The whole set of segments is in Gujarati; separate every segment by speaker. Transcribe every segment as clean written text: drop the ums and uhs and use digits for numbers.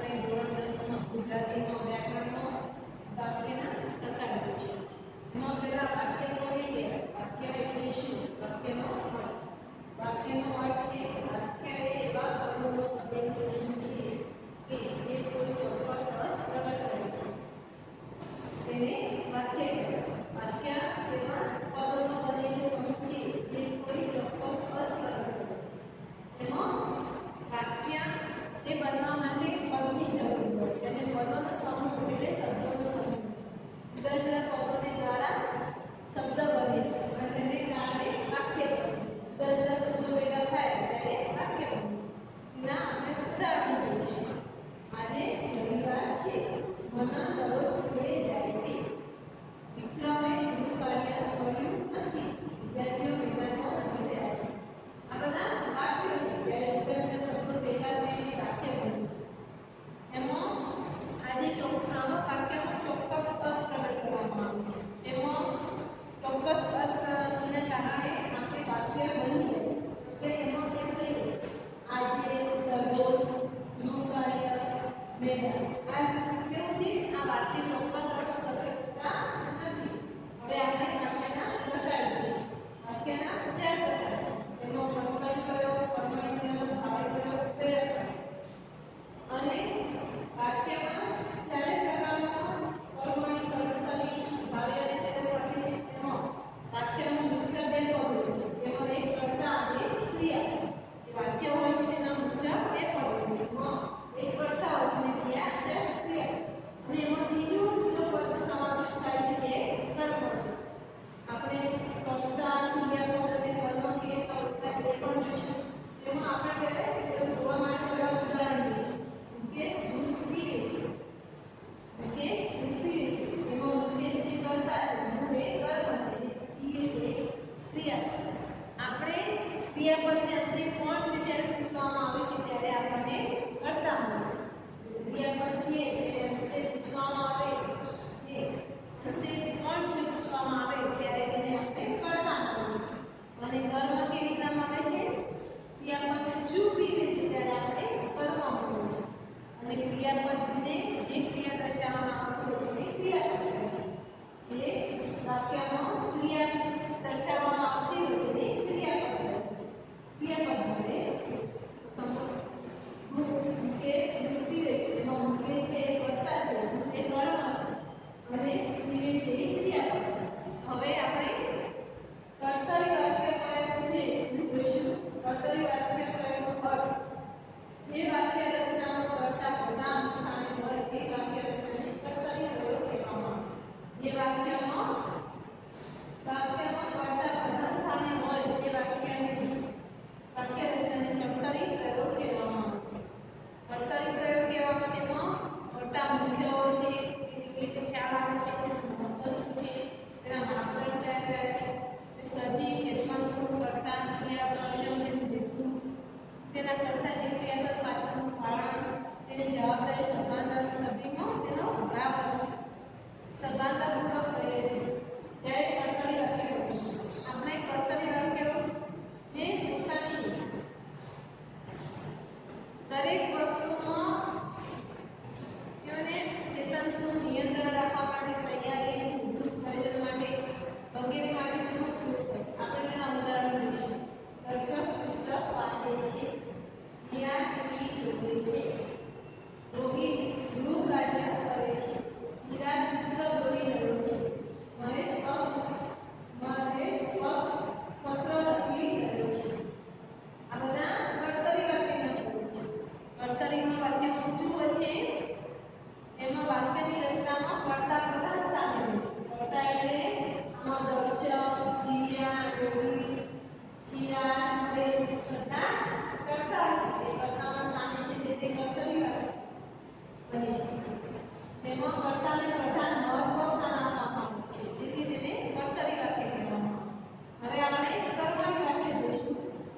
Speaker 1: આપણે ધોરણ 10 માં ગુજરાતીમાં વ્યાકરણનો વાક્યના પ્રકાર જોઈશું. એમાં પહેલા વાક્ય કોને કહેવાય? વાક્ય એટલે શું? વાક્યનો અર્થ. વાક્યનો અર્થ છે વાક્ય એ એવા પદોનો બનેલું સમૂહ છે કે જે કોઈ ચોક્કસ અર્થ પ્રગટ કરે છે. તેને વાક્ય કહેવાય. વાક્ય એવા પદોનો બનેલું સમૂહ છે જે કોઈ ચોક્કસ અર્થ પ્રગટ કરે છે. એમાં વાક્ય એ બનવા માટે પદની જરૂર હોય છે અને પદોનો સમૂહ એટલે શબ્દોનો સમૂહ. જુદા જુદા પદોને દ્વારા શબ્દ બને છે અને તેને કારણે વાક્ય બને છે. જુદા જુદા શબ્દો ભેગા થાય ત્યારે વાક્ય બને છે. એના આપણે ઉદાહરણ જોઈશું. આજે રવિવાર છે. મન દરરોજ સ્કૂલે જાય છે. વિક્રમે ગૃહ કાર્ય કર્યું નથી. વિદ્યાર્થીઓ મેદાનમાં રમી રહ્યા છે. આ બધા વાક્યો છે. ત્યારે જુદા જુદા શબ્દો ભેગા થઈને વાક્ય બને છે. એમાં આજે આવા વાક્યમાં ચોક્કસ અર્થ પ્રગટ કરવામાં આવે છે. તેમાં ચોક્કસ અર્થને કારણે આપણે વાક્ય બની જાય છે. આપણે એમાં કેમ કહીએ આજે, દરરોજ, ગૃહ કાર્ય, મેદાન. આ કેવું છે? આ વાક્ય ચોક્કસ અર્થ પ્રગટ કરતા નથી. હવે આપણે વાક્યના પ્રકાર જોઈશું. વાક્યના 4 પ્રકાર છે. તેમાં કર્મણી પ્રયોગ, કર્મણી પ્રયોગ, ભાવિ પ્રયોગ, પ્રેરક પ્રયોગ. અને વાક્યમાં ચારે પ્રકારના કર્મણી, કર્તરી, ભાવિ અને પ્રેરક વાક્ય છે. તેમાં વાક્યમાં મુખ્ય બે પદો છે. તેમાં એક કર્તા અને ક્રિયા. જે વાક્ય હોય છે તેના મુખ્ય બે પદો છે. એમાં એક કર્તા હોય છે અને બીજા ક્રિયા. અને એમાં બીજો પદનો સમાવેશ થાય છે તે કર્મ છે. આપણે કર્તા, ક્રિયાપદ અને કર્મ કેવી રીતે ઓળખાય તે પણ જોઈશું. તેમાં આપણે પહેલા એવું જોવા માટે પહેલા ઉદાહરણ જોઈશું. મુકેશ દૂધ પીવે છે. મુકેશ દૂધ પીવે છે. એમાં મુકેશ જે કર્તા છે, દૂધ એ કર્મ છે, પીવે છે ક્રિયાપદ છે. આપણે ક્રિયાપદને અંતે કોણ છે ત્યારે પૂછવામાં આવે છે ત્યારે આપણને કર્તા મળે છે. ક્રિયાપદ છે એટલે અંતે પૂછવામાં આવે છે. અંતે કોણ છે પૂછવામાં આવે ત્યારે તેને આપણે કર્તા મળે છે. અને કર્મ કેવી રીતના મળે છે? ક્રિયાપદ શું પીવે છે ત્યારે આપણે કર્મ મળે છે. અને ક્રિયાપદને જે ક્રિયા દર્શાવવામાં આવતી હોય છે ક્રિયાપદ કહે છે. જે વાક્યમાં ક્રિયા દર્શાવવામાં આવતી હોય તેને ક્રિયાપદ કહે છે. ક્રિયાપદ મળે છે. મુકેશ દૂધ પીવે છે. એમાં મુકેશ છે એ કર્તા છે, દૂધ એ કર્મ છે અને પીવે છે એ ક્રિયાપદ છે. હવે આપણે કર્તરી વાક્ય પ્રયોગ છે એ જોઈશું. કર્તરી વાક્ય પ્રયોગનો અર્થ જે વાક્ય રચનામાં કર્તા પ્રધાન સ્થાને હોય તે વાક્ય રચનાને કર્તરી પ્રયોગ કહેવામાં આવે છે. જે વાક્યમાં કર્તા પ્રધાન સ્થાને હોય તે વાક્ય રચનાને કર્તરી પ્રયોગ કહેવામાં આવે છે. કર્તરી પ્રયોગ કહેવામાં તેમાં કર્તા મુખ્ય હોય છે. કેવી રીતે ખ્યાલ આવે છે? તેનું મહત્વ શું છે? તેના માપદંડ કયા કયા છે? સજીવ ચેતનાપૂર્ણ કર્તા, ક્રિયા, પ્રયોજન, તેનું હેતુ, તેના કરતા જે ક્રિયાપદ પાછળનું કારણ, તેની જવાબદારી, સભાનતા, સભ્યમાં તેનો લાભ સભાનતાપૂર્વક રહે છે ત્યારે કર્તરી વાક્ય બને છે. આપણે કર્તરી વાક્યો જે પોતાની દરેક વસ્તુમાં તેઓને ચેતનનું નિયંત્રણ રાખવા માટે, તૈયારી, મૂળભૂત પ્રયોજન માટે વગેરે માટે તેનો ઉપયોગ થાય છે. આપણે તેના ઉદાહરણ જોઈશું. દર્શક પુસ્તક વાંચે છે. જીયા ટીવી જોવે છે. રોગી ગૃહ કાર્ય કરે છે. ચિરાગ ચિત્ર દોરી રહ્યો છે. મહેશ પત્ર લખી રહ્યો છે. આ બધા કર્તરી વાક્યના પ્રયોગ છે. કર્તરીમાં વાક્યમાં શું હોય છે? એમાં વાક્યની રચનામાં કર્તા પ્રધાન સ્થાને હોય છે. કર્તા એટલે આમાં દર્શક, જીયા, રોગી, ચિરાગ, મહેશ બધા કર્તા છે. જે કર્તાના સ્થાને છે તે કર્તરી વાક્ય બને છે. તેમાં કર્તાને પ્રધાન મહત્વ સ્થાન આપવામાં આવ્યું છે. તેથી તેને કર્તરી વાક્ય કહેવામાં આવે છે. હવે આપણે કર્મણી વાક્ય જોઈશું.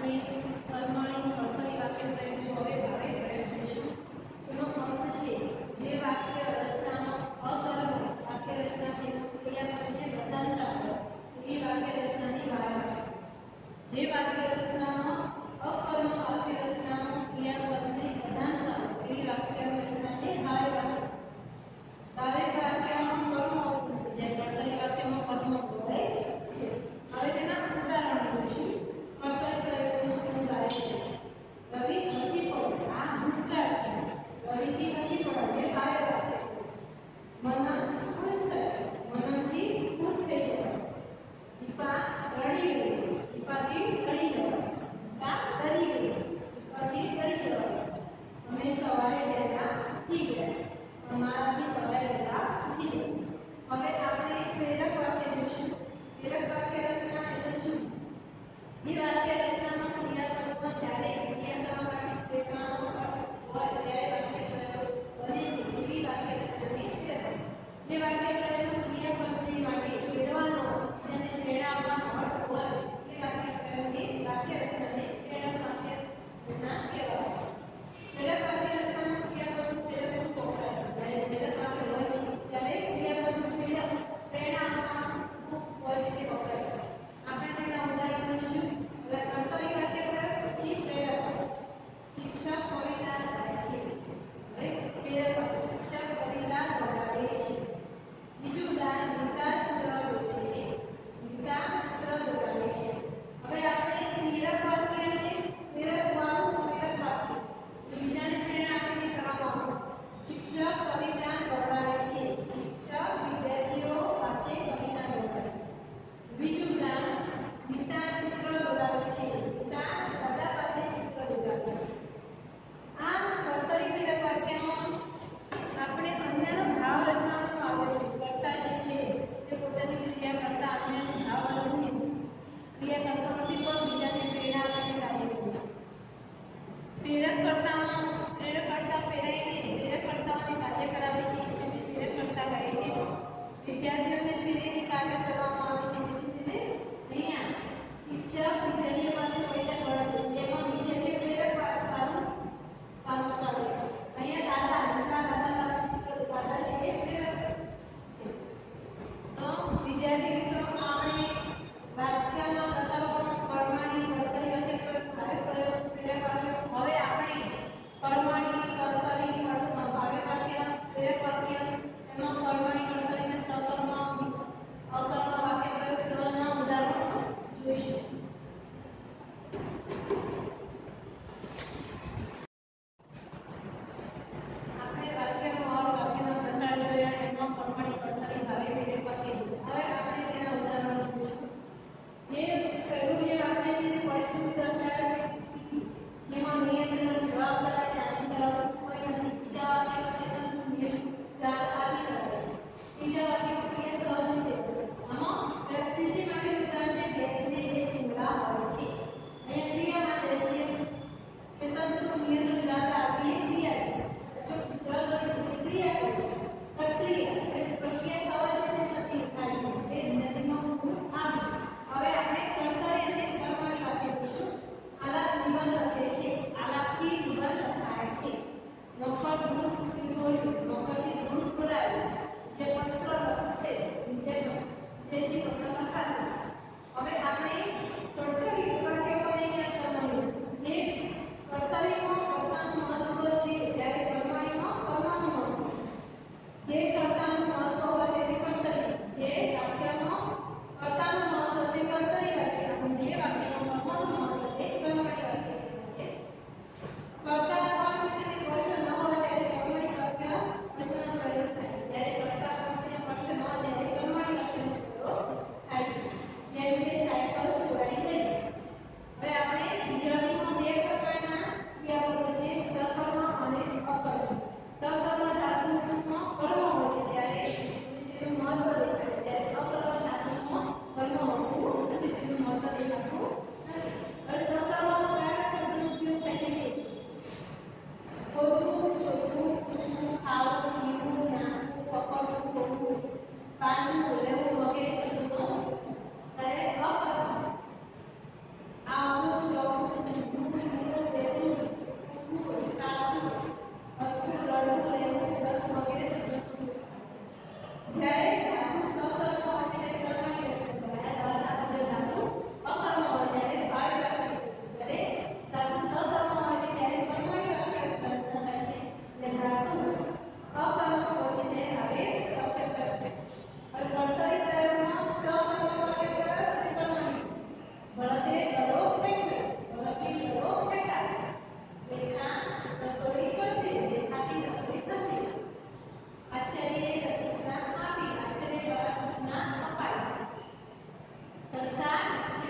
Speaker 1: આપણે કર્મણી કર્તરી વાક્ય પ્રયોગ જો હવે પ્રયાસ કરીશું. એનો અર્થ છે જે વાક્ય રચનાનો અકર્મ વાક્ય રચનાથી ક્રિયાપદને બદલતા હોય એ વાક્ય રચનાની બહાર આવે. જે વાક્ય રચનાનો અકર્મ વાક્ય રચનાનો ક્રિયાપદને બદલતા હોય એ વાક્ય રચનાને બહાર આવે. દરેક વાક્યમાં કર્મ આવતું જે કર્તરી વાક્યમાં કર્મ હોય છે. હવે તેના ઉદાહરણ જોઈશું. કર્તરી પ્રયોગનું ઉદાહરણ છે રવિ હસી પડે. આ ભૂતકાળ છે. રવિથી હસી પડે એ કાર્ય વાક્ય. મનન ખુશ થાય. મનનથી ખુશ થઈ જવાય. દીપા રડી ગઈ. દીપાથી ડરી જવાય. દીપા ડરી ગઈ. દીપાથી ડરી જવાય. અમે સવારે વહેલા ઉઠી ગયા. અમારાથી સવારે વહેલા ઉઠી ગયા. હવે આપણે પ્રેરક વાક્ય જોઈશું. પ્રેરક વાક્ય રચના એટલે શું? જે વાક્ય રચનામાં ક્રિયાપદમાં જ્યારે ક્રિયાપદમાં પ્રેરણાનો અર્થ હોય ત્યારે વાક્ય પ્રયોગ બને છે એવી વાક્ય રચનાને પ્રેરક. જે વાક્ય પ્રયોગમાં ક્રિયાપદને માટે છેડવાનો જેને પ્રેરણા આપવાનો અર્થ હોય એ વાક્ય પ્રયોગની વાક્ય રચનાને પ્રેરક વાક્ય રચના કહેવાય છે. પ્રેરક વાક્ય રચનામાં ક્રિયાપદનું પ્રેરકનું વપરાય છે. જ્યારે પ્રેરક વાક્ય હોય છે ત્યારે ક્રિયાપદનું પ્રેરણા આપવાનું હોય તે વપરાય છે. આપણે તેના ઉદાહરણ જોઈશું. હવે કર્તરી વાક્ય પ્રયોગ પછી પ્રેરક વાક્ય. શિક્ષક કવિતા ગાય છે. હવે પ્રેરક વાક્ય શિક્ષક કવિતા ગાય છે. બીજું ઉદાહરણ ગીતા ચિત્ર દોરે છે.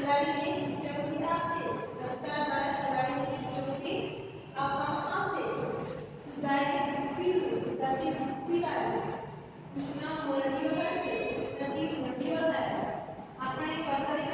Speaker 1: ખેલાડીને શિષ્યવૃત્તિ આપશે. સરકાર દ્વારા ખેલાડીને શિષ્યવૃત્તિ આપવામાં આવશે. સુધાએ દૂધ પીધું, સુધાથી દૂધ પીવાયું. કૃષ્ણ મોરડી વગાડશે, કૃષ્ણથી મોરડી વગાડાય. આપણે કર્તરી